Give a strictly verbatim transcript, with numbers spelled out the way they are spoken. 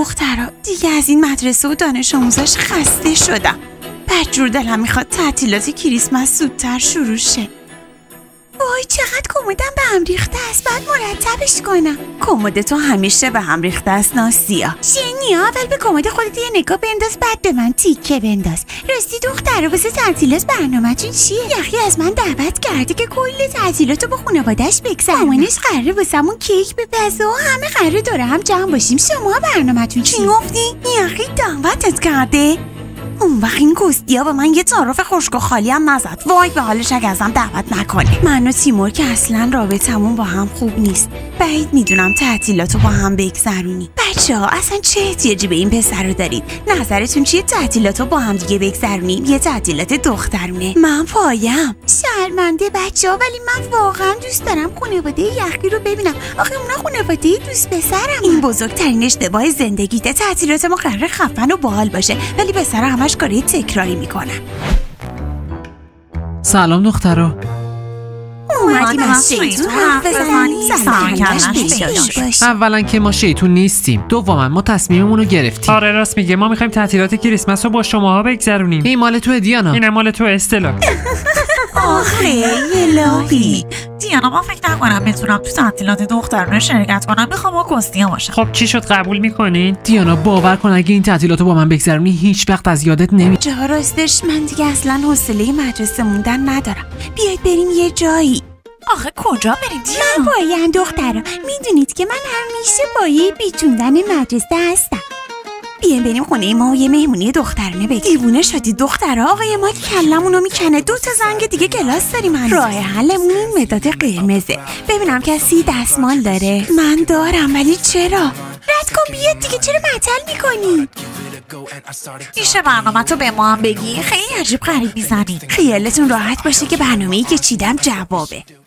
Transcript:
دخترا، دیگه از این مدرسه و دانش آموزاش خسته شدم. بدجور دلم میخواد تعطیلات کریسمس زودتر شروع شه. وای چقدر کمدم به هم ریخته است، باید مرتبش کنم. کمد تو همیشه به هم ریخته است ناسیا. شنیا، اول به کمد خودت یه نگاه بنداز، بعد به من تیکه بنداز. راستی دختره واسه تعطیلات برنامه‌تون چیه؟ یخی از من دعوت کرده که کل تعطیلاتو با خانواده‌اش بگذرونم. مامانش قراره واسمون کیک بپزه و همه قراره دور هم جمع باشیم. شما برنامه‌تون چی گفتی؟ یخی دعوتت کرده؟ اون وقت این گستیا به من یه تعارف خشک و خالی هم نزد. وای به حالش اگه ازم دعوت نکنه. من و تیمور که اصلا رابطمون با هم خوب نیست. بعید میدونم تعطیلاتو با هم بگذرونی. بچه ها اصلا چه احتیاجی به این پسر رو دارید؟ نظرتون چیه تعطیلاتو با هم دیگه بگذرونیم؟ یه تعطیلات دخترونه. من پایم. شرمنده بچه ها، ولی من واقعا دوست دارم خانواده یخی رو ببینم. آخه اونا خانواده دوست پسرم. این بزرگترین اشتباه زندگیته. تعطیلات ما قراره خفن و باحال باشه، ولی پسر همش کاری تکراری میکنن. سلام دخترا. اومدیم از شیطون حرف بزنیم. اولا که ما شیطون نیستیم، دوما ما تصمیممون رو گرفتیم. آره راست میگه، ما میخوایم تعطیلات کریسمس رو با شماها بگذرونیم. این مال تو دیانا. این مال تو استلا. آخه الهی دیانا، من فکر نکنم بتونم تو تعطیلات دخترانه شرکت کنم. میخوام با کستیا باشم. خب چی شد، قبول میکنین؟ دیانا باور کن اگه این تعطیلاتو با من بگذرونی هیچ وقت از یادت نمی. جا راستش من دیگه اصلا حوصله مدرسه موندن ندارم. بیاید بریم یه جایی. آخه کجا بریم دیانا؟ من باید دخترا، میدونید که من همیشه بایه بیچوندن مدرسه هستم. بیایم بریم خونه ما و یه مهمونی دخترانه بگیم. دیوونه شدید دخترها؟ آقای ما کلمونو میکنه. دو تا زنگ دیگه کلاس داریم. من راه حلمون این مداد قرمزه. ببینم کسی دستمال داره. من دارم، ولی چرا؟ رد کن بیاد دیگه، چرا معطل میکنی؟ میشه برنامه تو به ما هم بگی؟ خیلی عجیب غریب میزنی. خیالتون راحت باشه که برنامه‌ای که چیدم جوابه.